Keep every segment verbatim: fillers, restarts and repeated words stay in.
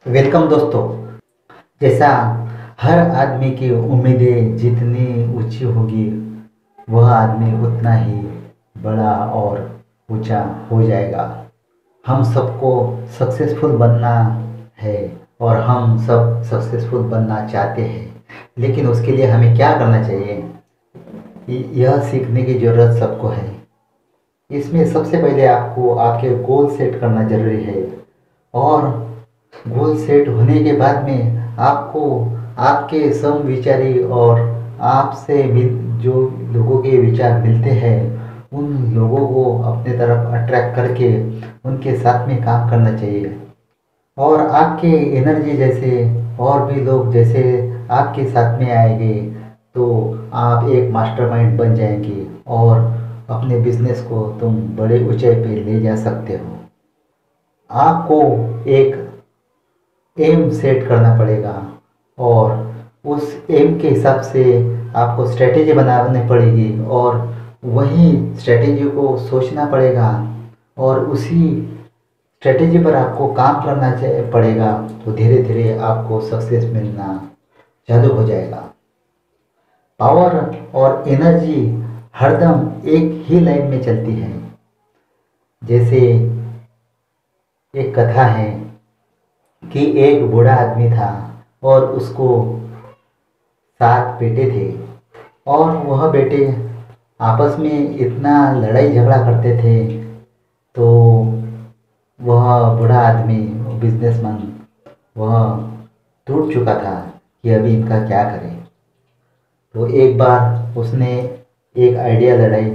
Welcome दोस्तों। जैसा हर आदमी की उम्मीदें जितनी ऊंची होगी वह आदमी उतना ही बड़ा और ऊंचा हो जाएगा। हम सबको सक्सेसफुल बनना है और हम सब सक्सेसफुल बनना चाहते हैं, लेकिन उसके लिए हमें क्या करना चाहिए यह सीखने की ज़रूरत सबको है। इसमें सबसे पहले आपको आपके गोल सेट करना ज़रूरी है और गोल सेट होने के बाद में आपको आपके समविचारी और आपसे मिल जो लोगों के विचार मिलते हैं उन लोगों को अपने तरफ अट्रैक्ट करके उनके साथ में काम करना चाहिए। और आपके एनर्जी जैसे और भी लोग जैसे आपके साथ में आएंगे तो आप एक मास्टरमाइंड बन जाएंगे और अपने बिजनेस को तुम बड़े ऊंचाई पे ले जा सकते हो। आपको एक एम सेट करना पड़ेगा और उस एम के हिसाब से आपको स्ट्रेटेजी बनानी पड़ेगी और वही स्ट्रेटेजी को सोचना पड़ेगा और उसी स्ट्रेटेजी पर आपको काम करना पड़ेगा। तो धीरे धीरे आपको सक्सेस मिलना चालू हो जाएगा। पावर और एनर्जी हरदम एक ही लाइन में चलती है। जैसे एक कथा है कि एक बूढ़ा आदमी था और उसको सात बेटे थे और वह बेटे आपस में इतना लड़ाई झगड़ा करते थे। तो वह बूढ़ा आदमी बिजनेसमैन वह टूट चुका था कि अभी इनका क्या करें। तो एक बार उसने एक आइडिया लड़ाई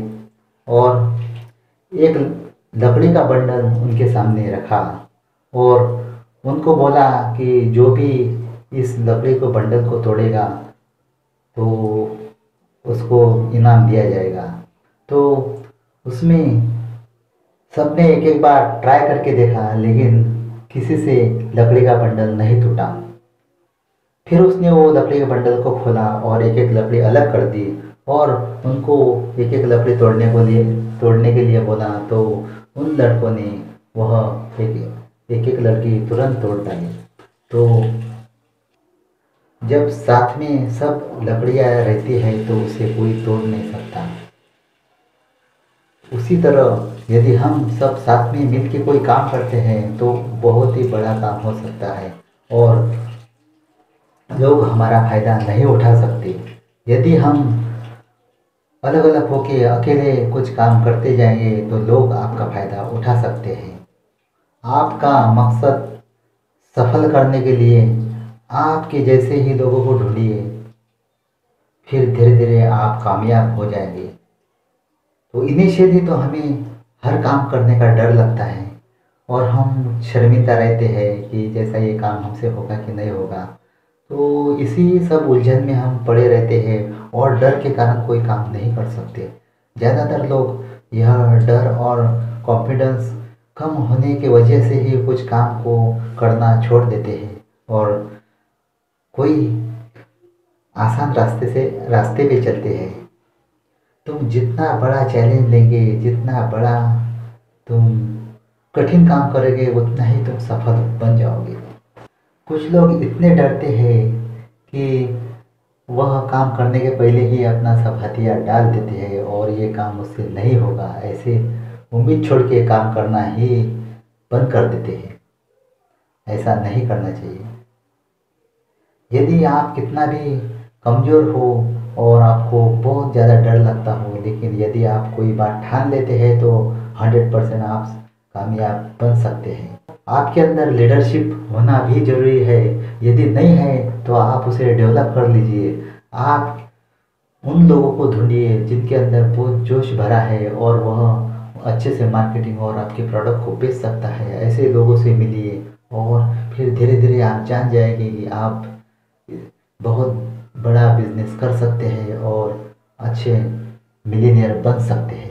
और एक लकड़ी का बंडल उनके सामने रखा और उनको बोला कि जो भी इस लकड़ी को बंडल को तोड़ेगा तो उसको इनाम दिया जाएगा। तो उसमें सबने एक एक बार ट्राई करके देखा, लेकिन किसी से लकड़ी का बंडल नहीं टूटा। फिर उसने वो लकड़ी के बंडल को खोला और एक एक लकड़ी अलग कर दी और उनको एक एक लकड़ी तोड़ने को लिए तोड़ने के लिए बोला। तो उन लड़कों ने वह एक एक एक लड़की तुरंत तोड़ डाली। तो जब साथ में सब लकड़ियाँ रहती है तो उसे कोई तोड़ नहीं सकता। उसी तरह यदि हम सब साथ में मिल के कोई काम करते हैं तो बहुत ही बड़ा काम हो सकता है और लोग हमारा फायदा नहीं उठा सकते। यदि हम अलग अलग होके अकेले कुछ काम करते जाएंगे तो लोग आपका फायदा उठा सकते हैं। आपका मकसद सफल करने के लिए आपके जैसे ही लोगों को ढूंढिए, फिर धीरे धीरे आप कामयाब हो जाएंगे। तो इनिशियली तो हमें हर काम करने का डर लगता है और हम शर्मिंदा रहते हैं कि जैसा ये काम हमसे होगा कि नहीं होगा। तो इसी सब उलझन में हम पड़े रहते हैं और डर के कारण कोई काम नहीं कर सकते। ज़्यादातर लोग यह डर और कॉन्फिडेंस कम होने की वजह से ही कुछ काम को करना छोड़ देते हैं और कोई आसान रास्ते से रास्ते पे चलते हैं। तुम जितना बड़ा चैलेंज लेंगे, जितना बड़ा तुम कठिन काम करोगे, उतना ही तुम सफल बन जाओगे। कुछ लोग इतने डरते हैं कि वह काम करने के पहले ही अपना सब हथियार डाल देते हैं और ये काम मुझसे नहीं होगा, ऐसे उम्मीद छोड़ के काम करना ही बंद कर देते हैं। ऐसा नहीं करना चाहिए। यदि आप कितना भी कमज़ोर हो और आपको बहुत ज़्यादा डर लगता हो, लेकिन यदि आप कोई बात ठान लेते हैं तो हंड्रेड परसेंट आप कामयाब बन सकते हैं। आपके अंदर लीडरशिप होना भी ज़रूरी है। यदि नहीं है तो आप उसे डेवलप कर लीजिए। आप उन लोगों को ढूंढिए जिनके अंदर बहुत जोश भरा है और वह अच्छे से मार्केटिंग और आपके प्रोडक्ट को बेच सकता है। ऐसे लोगों से मिलिए और फिर धीरे धीरे आप जान जाएंगे कि आप बहुत बड़ा बिजनेस कर सकते हैं और अच्छे मिलियनियर बन सकते हैं।